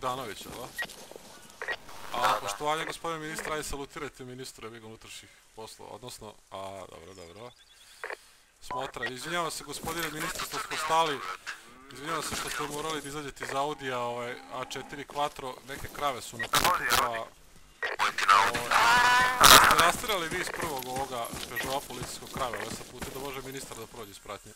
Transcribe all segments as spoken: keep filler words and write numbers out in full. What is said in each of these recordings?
Bogdanovića, da? A poštovanje gospodine ministra, ajde salutirajte ministru Eviga unutrašnjih poslova, odnosno, a, dobro, dobro. Smotra, izvinjavam se gospodine ministre što smo stali, izvinjavam se što ste morali da izađete iz Audija, ovaj, A četiri Quattro, neke krave su na putu, pa... Ste rastirali vi iz prvog ovoga Peugeota policijskog krave, ovaj sa puta da može ministar da prođe iz pratnje.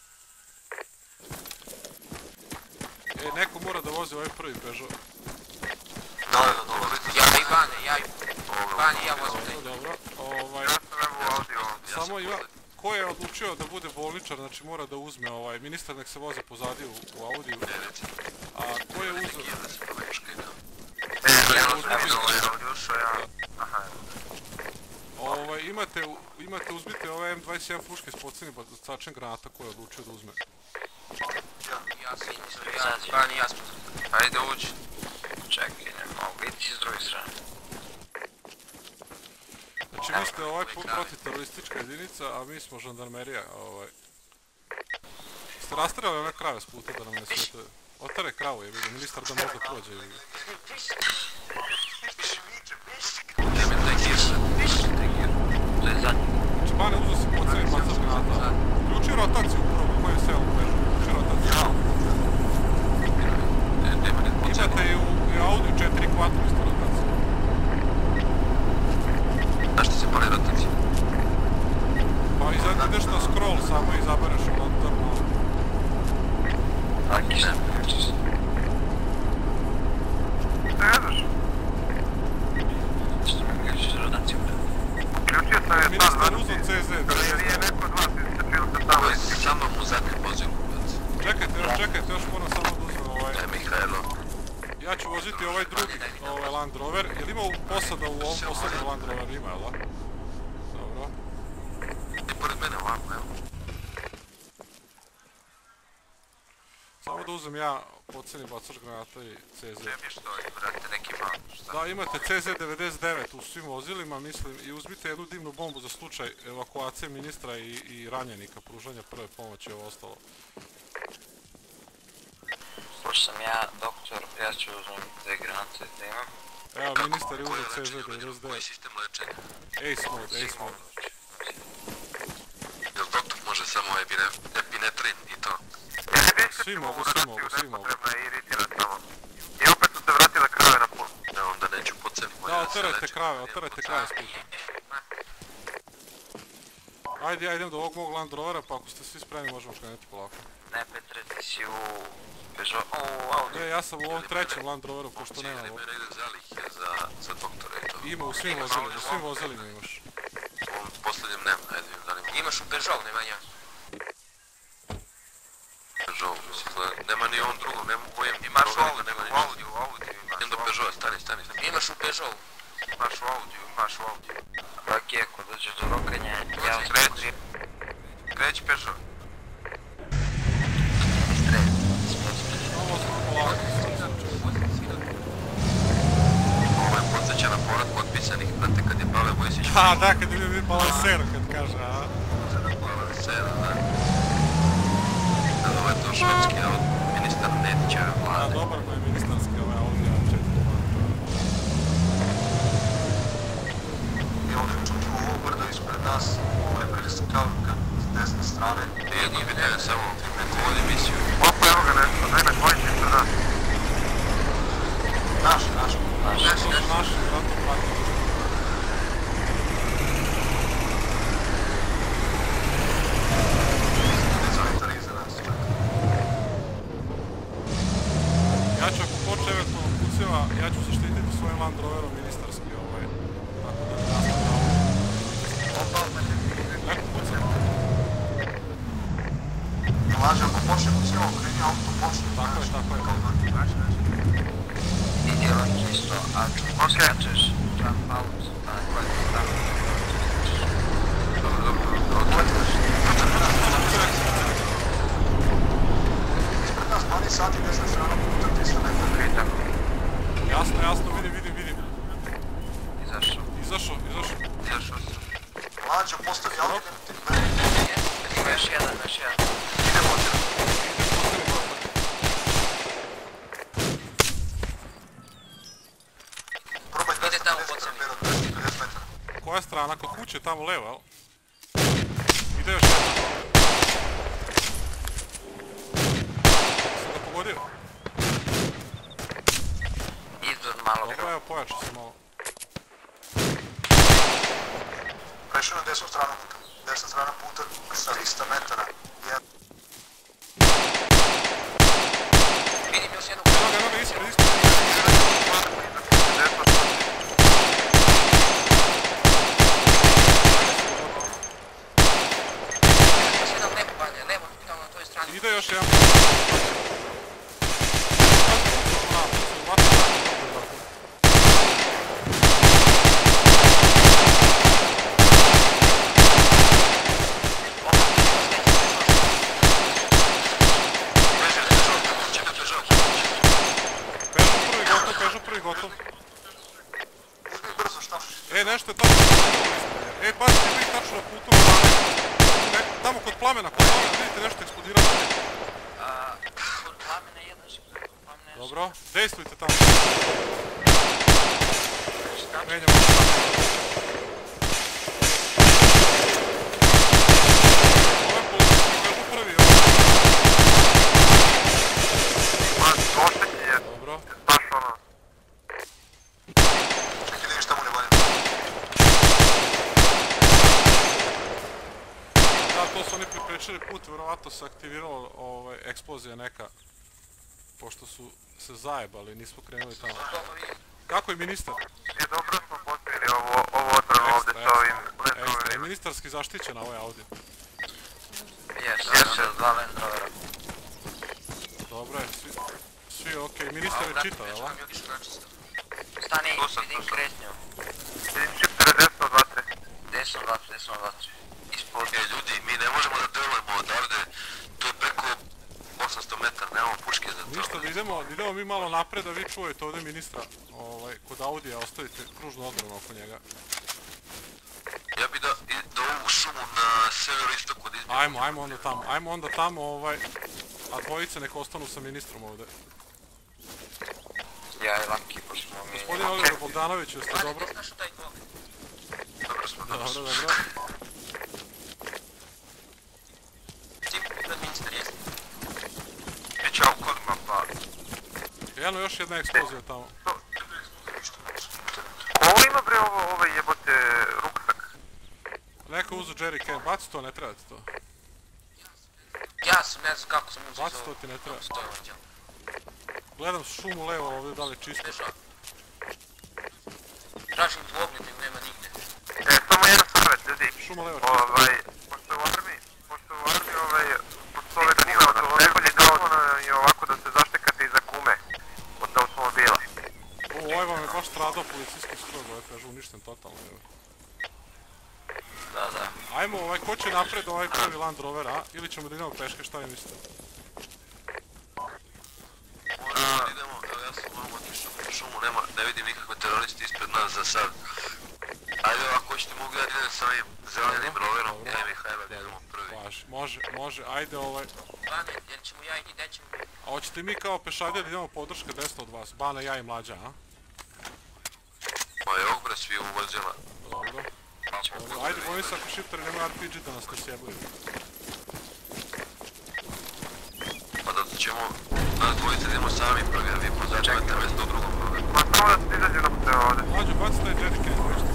E, neko mora da vozi ovaj prvi Peugeot. Da, da, dobro. Ja i Bane, ja i Bane, ja vozim. Dobro, dobro. Ovaj... Samo ima... Ko je odlučio da bude bolničar, znači mora da uzme ovaj... Ministar nek se voze pozadi u Audiju. A ko je uzeo... Ovaj, imate, imate uzbite ove M dvadeset jedan puške s podcijenim bacačem granata ko je odlučio da uzme. Ja sam isto, ja, Bani, ja smo. Ajde uđi. Čekaj, ne mogu, idi s druge strane. Znači vi ste ovaj protiteroristička jedinica, a mi smo žandarmerija, ovaj... Ste rastirali one krave s puta da nam ne svete... Otare kravu je, vidim, ministar da možda prođe i... Neme taj gir, taj gir, to je zadnji. Znači Bane uzeo si podcijenim bacač granata. Ključi rotaciju prvo, koji je seo u Peugeot, ključi rotaciju. Imate i u Audi četiri Quattro isto rotaciju. Zašto se pali rotaciju? Pa ideš na scroll samo i izabereš unutar malo. Aki ne, neću se. Šta jedeš? Što mi kažeš rotaciju? Uključio sam je Ministar uzeo C Z. Jer je neko od vas iscrpio se tamo. Ovo je samo u zadnjem pozivu. Čekajte još, čekajte još, moram samo da uzmem ovaj... Ne, Mihajlo. Ja ću voziti ovaj drugi, ovaj Land Rover. Jel ima posada u ovom poslednjem Land Rover? Ima, jel da? Dobro. Ti pored mene ovako, evo. Samo da uzem ja podcijenim bacač granata i C Z. Čem je što, brate, neki malo, šta? Da, imate C Z devedeset devet u svim vozilima, mislim, i uzmite jednu dimnu bombu za slučaj evakuacije ministra i, i ranjenika, pružanja prve pomoći i ovo ostalo. Pošto sam ja doktor, ja ću uzmem dve granate da imam. Evo, ministar je uzeo C Z devedeset devet. Koji sistem lečenja? Ace mode, Ace mode. Jel doktor može samo epinetrin i to? Svi mogu, svi mogu, svi mogu. I opet su se vratile krave na pun. Da, onda neću pocenimo. Da, oterajte krave, oterajte krave s puta. Ajde, ja idem do ovog mog Land Rovera, pa ako ste svi spremni možemo krenuti polako. Ne, Petre, ti si u... Peugeot, u Audi. Ne, ja sam u ovom trećem Land Roveru, pošto nema ovo. Ima negdje zalih za doktora i to. Ima, u svim vozilima, u svim vozilima imaš. U ovom posljednjem nema, ajde, da li ima. Imaš u Peugeot, nema ja. Peugeot, mislim, nema ni ovom drugom, nema u kojem. Imaš u Audi, u Audi, u Audi. Idem do Peugeot, stani, stani. Imaš u Peugeot. Imaš u Audi, imaš u Audi. Ok, ako dođeš do rokanja, ja kreći. Kreći Peugeot. Ovo sam polako. Ovo je podsjeća na povrat potpisanih, brate, kad je Pave Vojsić... Ha, da, kad je bio balansero, kad kaže, a? Balansero, da. Ovo je to švedski, evo, ministar Nedićeve vlade. Da, dobar mu je ministarski, ovaj Audi A četiri. I ovdje čučemo ovo brdo ispred nas, ovo je preskavka s desne strane. Jedno video samo ovu emisiju. Opa, evo ga nešto, nema dvojice ispred nas. Naš, naš, naš. Naši, naši, vratno pratimo. Izolitar iza nas. Ja ću ako poče eventualno puceva, ja ću zaštititi svojim Land Roverom ministarski, ovaj, tako da ne nastavljamo. Opa, Neko puceva. Lađe, ako počne puceva, okreni auto, počne. Tako je, tako je. Kao da, znači, znači. I djelam isto, a čuo skačeš, jump out, tako je, tako je. Dobro, dobro, dobro, Ispred nas dvanaest sati desna strana puta tristo metara. tako. Jasno, jasno, vidim, vidim, vidim. Izašao. Izašao, izašao. Izašao sam. Lađe, postavi auto, ne ti... Ima još jedan, još jedan. Idemo ovdje. koja strana, kod kuće tamo levo, jel? Ide još jedna. Sam ga pogodio. Izor malo. Dobro, evo pojačao se malo. Prešao na desnu stranu puta. Desna strana puta sa trista metara. Jedan. Vidim još jednu. Evo ga, evo ga, ispred, ispred. Još jedan lepo banje, levo, tamo na tvojoj strani. Ide još jedan. Gotov. E, nešto je tamo. E, pazite, vi tačno na putu. Tamo kod plamena, kod plamena, vidite nešto eksplodiralo. Kod plamena jedan šip. Dobro, dejstvujte tamo. Menjamo. Ovo je policijski, kažu prvi. Dobro. Da, to su oni priprečili put, vjerovatno se aktivirala ovaj, eksplozija neka. Pošto su se zajebali, nismo krenuli tamo. Kako je ministar? Je dobro smo postavili ovo, ovo odbrano ovdje sa ovim Ekstra, je ministarski zaštićen na ovaj Audi. Jes, jes, dva Land Rovera. Dobro je, svi, svi okej, ministar je čitao, jel? Stani, vidim kretnju. Vidim šiptere desno dva tri. Desno dva tri, desno dva tri. Ispod. E, ljudi, mi ne možemo da delujemo odavde, to je preko osamsto metara, nemamo puške za to. Ništa, da idemo, idemo mi malo napred da vi čujete ovdje ministra, ovaj, kod Audija ostavite kružnu odbranu oko njega. Ja bi da, da ovu šumu na severoistoku od izbjegu. Ajmo, ajmo onda tamo, ajmo onda tamo, ovaj, a dvojice nek ostanu sa ministrom ovdje. Ja i Laki, pošto smo mi... Gospodin Oliver Bogdanović, jeste dobro? Znaš u taj blok? Dobro smo, dobro Dobro, smo. dobro. Tim, pred ministar jeste. Biće ovo kodima pa... Jedno, još jedna eksplozija tamo. Ovo ima bre ovo, ovaj jebote ruksak? Neko uzu Jerry Can, baci to, ne treba ti to. Ja sam, ne znam kako sam uzeo. Baci to ti ne treba. Stoji ovdje. Gledam šumu levo ovdje, da li je čisto. Ležao. Tražim dvogled, nego nema nigde. E, samo jedan savjet, ljudi. Šuma levo čisto. Ovaj, pošto u armiji, pošto u armiji ovaj, pošto ove gume od najbolji dozvoljeno je ovako da se zaštekate iza gume od automobila. O, ovaj vam je baš stradao policijski stroj, ovaj kaže uništen totalno. Evo. Da, da. Ajmo, ovaj, ko će napred ovaj prvi Land Rover, a? Ili ćemo da idemo peške, šta vi mislite? Možemo da idemo, evo ja sam malo otišao u šumu, nema, ne vidim nikakve teroristi ispred nas za sad. Ajde, ako hoćete mogu ja idem sa ovim zelenim roverom, ja i Mihajla da idemo prvi. Važi, može, može, ajde ovaj. Bane, jer ćemo ja i gdje ćemo... A hoćete mi kao pešadije da idemo podrške desno od vas? Bane, ja i Mlađa, a? Pa je ovog bre svi uvozila. Dobro. Dobro, ajde, bojim se ako shifteri nemaju R P G da nas ne sjebaju. Pa da ćemo, nas dvojice da idemo sami prvi, a vi pozačekajte mjesto u drugom roveru. Ma samo da se izađe na pute ovdje. Mlađa, baci taj Jerry Can, nešto.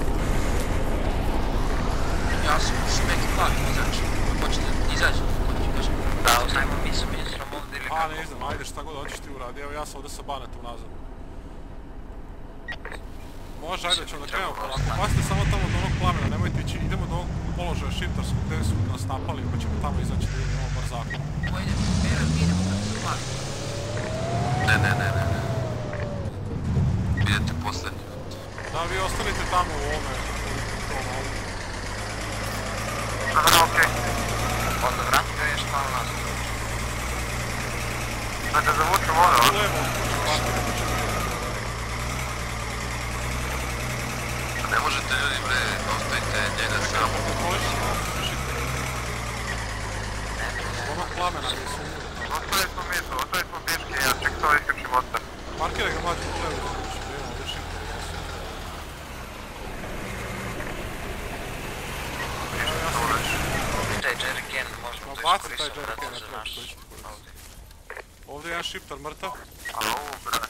Ja sam ušao neki plavi vozač. Hoćete izaći? Da, oznajmo mi sa ministrom ovdje ili kako? A, ne znam, ajde šta god hoćeš ti uradi, evo ja sam ovdje sa Banetom nazad. Može, ajde ćemo da krenemo polako. Pazite samo tamo do onog plamena, nemojte ići, idemo do ovog položaja shifterskog gdje su nas napali, pa ćemo tamo izaći da vidimo bar zakon. Ko idemo? Pera, mi idemo na plavi. Ne, ne, ne, ne, ne. Idete posljednji. Da, vi ostanite tamo u ovome, u ovom ovdje. Dobro, okej. Onda vrati ga još malo nazad. Da te zavučem ovdje, U ovdje. levo, pazite, pa ćemo vidjeti. Ne možete ljudi bre, ostavite njega samo. Polići ćemo shifteri. Onog plamena gdje su umire tamo. Ostavili smo mi to, ostavili smo biške, ja ček to isključim ostav. Parkiraj ga Mlađe u levo da kući, da imamo ovdje shifteri. Baci taj Jerry K, ne treba koji će ti koristiti. Ovdje je jedan shifter mrtav. Au, brate.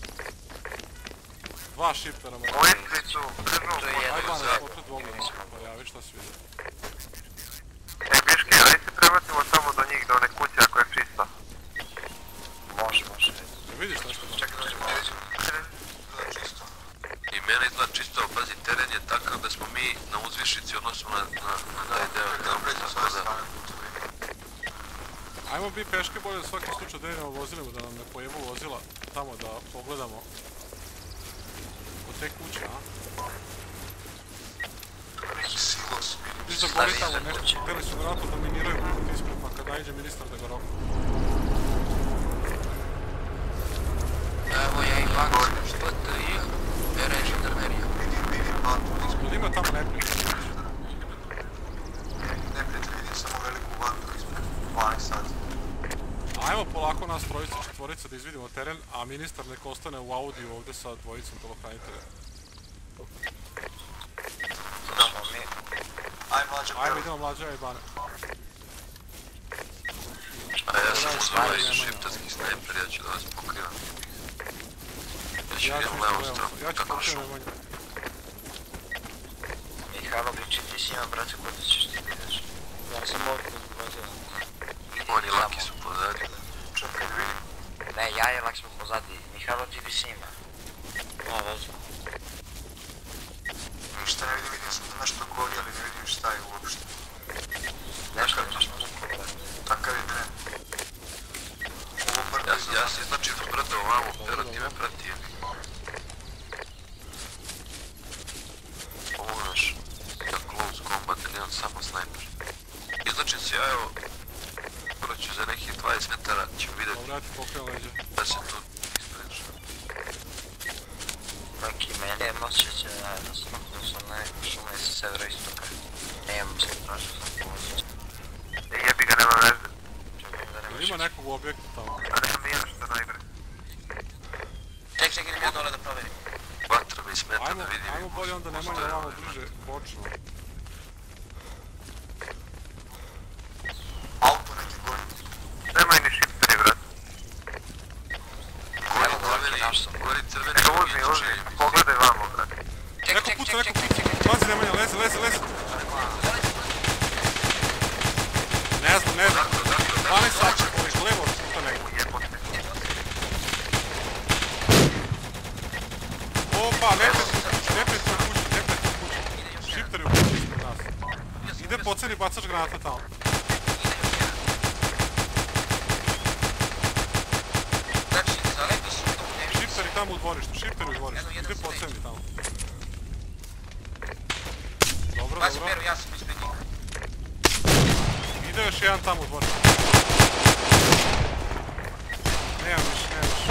Dva shiftera mrtav. Ovi svi su držu. Ajde, Bane, opet dvogledno. Pa javi šta si vidio. E, Biški, ajde se prebacimo samo do njih, do one kuće ako je čista. Može, može. Ne vidiš nešto? Čekaj, dođemo, dođemo. Izgleda čisto. I mene izgleda čisto, pazi, teren je takav da smo mi na uzvišici odnosno na, na, na taj deo Pređemo kampa, s tako ove da... strane putovi. Ajmo bi peške bolje u svaki slučaj da idemo vozilima, da nam ne pojebu vozila tamo da pogledamo od te kuće, a? Neki silos, vidim. Viš da gori tamo nešto, htjeli su vjerojatno da miniraju put ispred, pa kad najde ministar da ga roku. Evo ja i Banka, što te je? Vere žandarmerija. Vidim, vidim, vantu ispred. Jel ima tamo neprijatelj? Neprijatelj, vidim samo veliku vantu ispred. dvanaest sati. Ajmo polako nas trojica, četvorica da izvidimo teren, a ministar nek ostane u Audiju ovdje sa dvojicom telohranitelja. Znamo mi. Aj, mlađe, Ajmo, prvi. idemo mlađa i Bane. A ja sam uz ovaj shifterski snajper, ja ću da vas pokrivam. Ja ću Ja ću idem isto levom levo, stranu, ja ću tako pokrivam šum. Nemanja. Mihajlović, ti si ima, brate, kod da ćeš ti vidiš. Ja sam ovdje vozila. Oni laki su pozadnji. Čekaj, da vidim. Ne, ja i Lak smo pozadi. Mihajlo, ti bi si ima. Ja, vozim. Ništa ne vidim, vidim sam da nešto gori, ali ne vidim šta je uopšte. Nešto je nešto možda pogledati. Takav je tren. Ovo brdo Ja, izgleda. ja se znači brdo ovamo, pero ti me prati. Ovo naš, ja close combat, jedan samo snajper. Izlačim se ja, evo, proću za nekih dvadeset metara, ćemo vidjeti Dobro, ja ti pokrivam leđe. da se tu ispređu. Neki mene osjeća da sam maknuo sam na neku šume sa severo-istoka. Nemam se tražio sam pomoći. E, jebi ga, nema veze. Čekaj da Jel nemaš. ima nekog u objektu tamo? A nema mi jedan što najbre. Ček, ček, idem ja dole da proverim. Vatra mi smeta Ajmo, da vidim. ajmo bolje onda Nemanja ovamo bliže bočno. Auto neki gori. Nemaj ni shifteri, brate. Gori Evo ga, ovdje crveni, naš sam. gori crveni. Neka uzmi, uzmi, pogledaj vamo, brate. Ček, Neko ček, puca, ček, neko ček, puca. ček, ček. Pazi Nemanja, leze, leze, leze. Ne znam, ne znam. dvanaest sati, ovih levo puta neko. Jebote. Opa, neprijatelj u kući, neprijatelj u kući, neprijatelj u kući. Shifter je u kući ispred nas. Ide po ceni, bacaš granata tamo. Znači, zaleti su to u nešto. Shifter je tamo u dvorištu, shifter je u dvorištu. Ide po ceni tamo. Dobro, Pazi, dobro. Peru, ja sam ispred njega. Ide još jedan tamo u dvorištu. Nemam više, nemam više.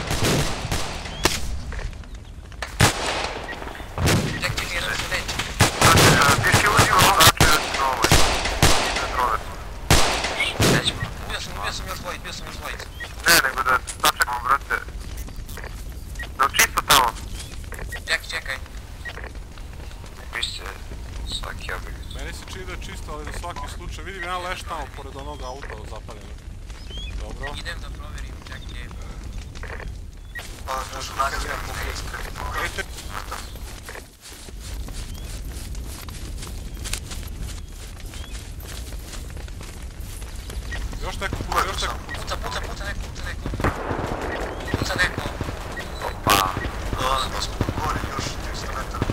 Ček, ček, jedan se leči. Znači, ti si uđi u znači, na ovoj. Na troletu. Nećemo. Ubio sam, ubio sam još dvojic, bio sam još dvojic. Ne, nego da sačekamo, brate. Da čisto tamo. Čekaj, čekaj. Pište svaki objekt. Meni se čini da je čisto, ali za svaki slučaj. Vidim jedan leš tamo pored onog auta zapaljenog. Dobro. Idem da proverim, čekaj. Pa, znaš, nađe ja pokret ispred. Ejte. Još neko puta, još neko puta. Puca, puca, puca neko, puca neko. Puca neko. Opa. Dolazimo smo gori još tristo metara.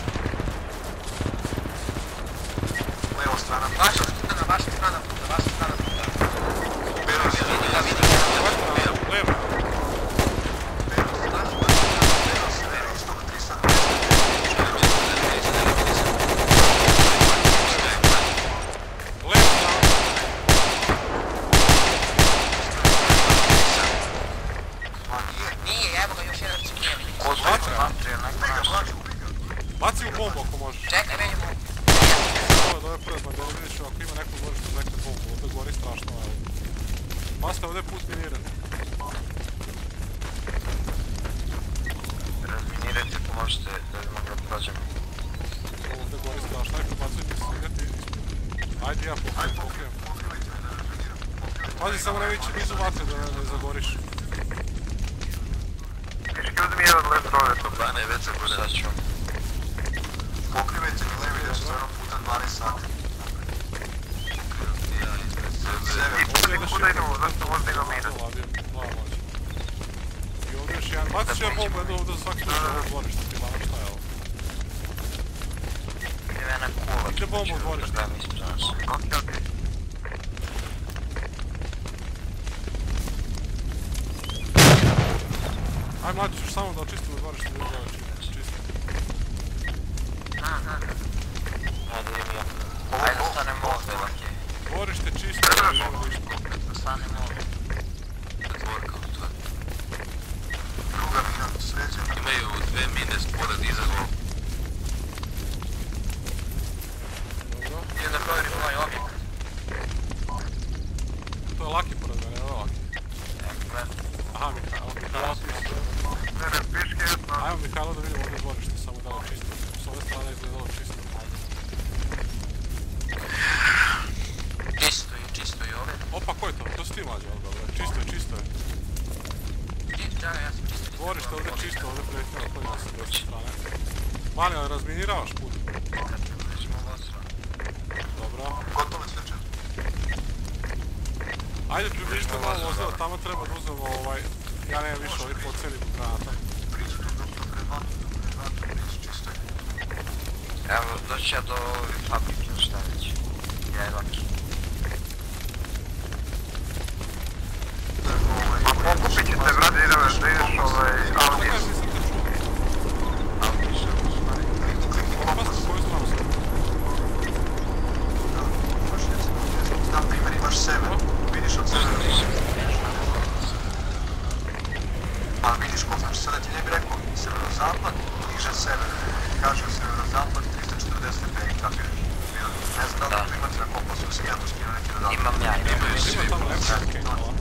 Levo strana. Vaša strana, vaša strana puta, vaša strana puta. Belo je. Vidi ga, vidi ga. Levo. Belo je. Belo je. Belo istoka tristo metara. Levo strana. Ma nije. Nije, evo ga još jedan smije. Ko zna? Vatra. Mlađe, ubij ga. Baci u bombu ako možeš. Čekaj, menjamo. Ovo je prve bandere, vidjet ću ako ima neko gorište neke bombu, ovdje gori strašno, ali... Pasta, ovdje je put miniran. Razminirajte, pomožete da bi mogli da prođemo. Ovdje gori strašno, ajde prebacujte se, idete ispred. Ajde ja pokrijem, pokrijem. Pokrivajte me da razminiram. Pazi, samo ne ići blizu vatre da ne zagoriš. Piški uzmi jedan let rove tu. Bane, već se bude. Sad ću. Pokrivajte mi levi desno stranu puta dvanaest sati. Ja ispred sebe. I kuda kuda idemo, zašto možda idemo mina? I ovdje još jedan, baciš jedan bombu, jedno ovdje za svaki slučaj ovo dvorište, ti lama šta je ovo? Idem jedna kula. Ide bomba u dvorište. Da, mislim da nas. Okej, okej. Aj mlađi, ćeš samo da očistimo dvorište, da je čisto. Ajde, idem ja. Ajde, ostanemo ovdje, laki. Dvorište čisto, ne može ništa. Ostanemo ovdje. Dvorka u to. Druga mina sređena. Imaju dve mine spored iza gol. Dobro. Idem da provjerim ovaj objekt. To je Laki pored mene, ovo je Laki. Aha, Mihajlo, Mihajlo tu isto. Ne, ne, piški jedno. Ajmo Mihajlo da vidimo ovdje dvorište, samo da li je čisto. S ove strane izgledalo čisto. Čisto i čisto i ove. Opa, ko je to? To si ti mlađe, ali dobro. Čisto je, čisto je. Da, ja sam čisto. Dvorište ovdje čisto, ovdje prijetno na kojima se desne strane. Mani, ali razminiravaš put? Dobro. Gotovo sve četiri. Ajde, približite malo vozilo, tamo treba da uzmemo ovaj... Ja nemam više ovih pocenih granata. Blizu tu, tu, pred vama, tu, pred vama, blizu čisto je. Evo, doći ja do fabrike, šta već. Ja je laki. Pokupit će te, brate, idemo da ideš ovaj Audi. Kako nisam te čuo? Audi što je stvari. Opasno, koju stranu sam? Na primjer imaš sever, vidiš od severa. A vidiš ko, znači sada ti ne bi rekao severozapad, niže sever. Kaže severozapad tristo četrdeset stepeni, kapiraš? Ne znam da li imate na kompasu skijatu skijanu neki dodatak. Imam ja, imam ja. Ima tamo nešto, okej, hvala.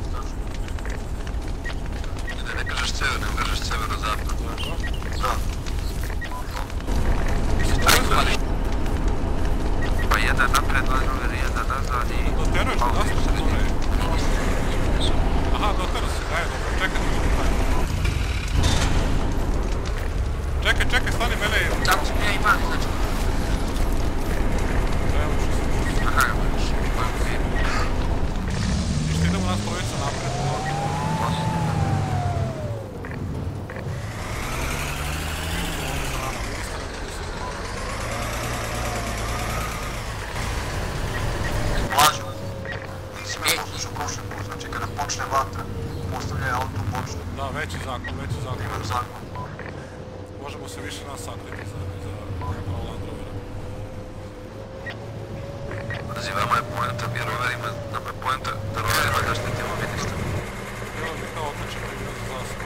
Ne, ne kažeš sever, ne kažeš severozapad. Da. Pa jedan napred, jedan nazad i... Doteruješ na nastav, to ne je. Aha, doterao si, daj, dobro, čekaj ti što taj. Čekaj, čekaj, stani mene je... Tamo sam ja imam, znači. Evo čisto. Aha, evo još. Ništa, idemo nas trojica napred. Mlađo, nisi me poslušao prošli put, znači kada počne vatra, postavljaj auto u bočnu. Da, veći zakon, veći zakon. Imam zakon. Možemo se više nas sakriti za, za Land Rovera. Pazi, vama je poenta, mi roverima, nama je poenta da roverima zaštitimo ministra. Bilo mi kao otočak koji bio za zasav.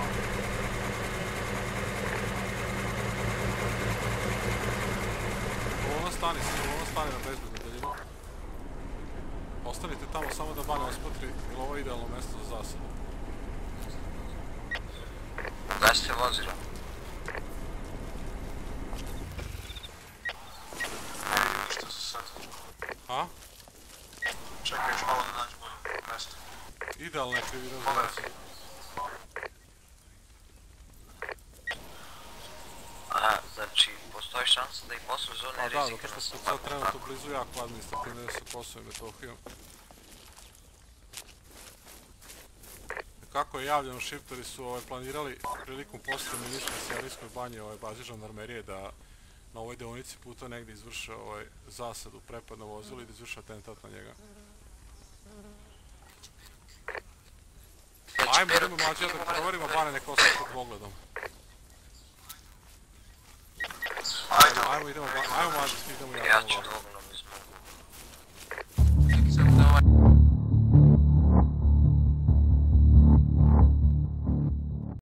Ovo stani se, ovo stani na bezbednu daljinu. Ostanite tamo samo da Bane ospotri, jer ovo je idealno mjesto za zasadu. Gasite vozilo. Ne vidim ništa za sad. A? Čekaj još malo da nađu bolje mjesto. Idealna je krivina za zasadu. Aha, znači, postoji šansa da i poslu zone A da, rizika zato što na smo sad Slavku. trenutno blizu jako administrativne sa Kosovom i Metohijom. Kako je javljeno, šipteri su ovaj, planirali prilikom posjeta ministra Serijskoj banji ovaj, bazi žandarmerije da na ovoj deonici puta negdje izvrše ovaj, zasadu, prepad na vozilo i da izvrše atentat na njega. Ajmo, idemo mlađe da proverimo Bane neko ostati pod pogledom. Ajde. Ajmo, idemo, ajmo mlađe, idemo ja. Ja ću dobro.